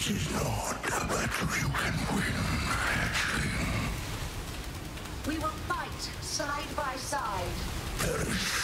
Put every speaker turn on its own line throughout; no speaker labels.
is not a battle you can win, hatchling.
We will fight side by side.
Perish.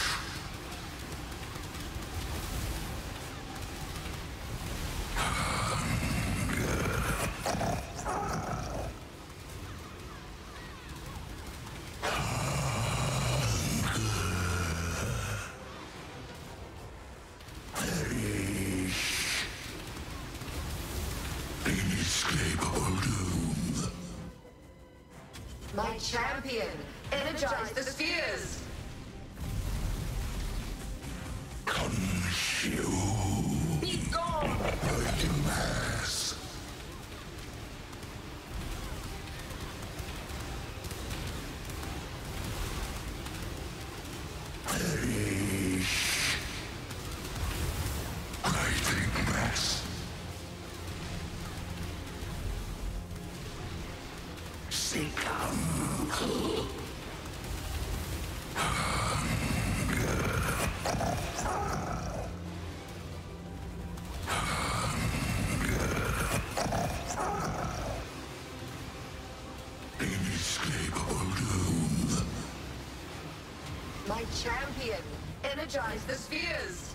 Inescapable doom.
My champion, energize the spheres.
Consume.
Be gone.
Mighty mass. Perish. Mighty mass. Succumb. Inescapable doom.
My champion, energize the spheres.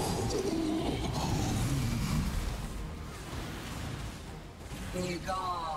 Consume.
Be gone.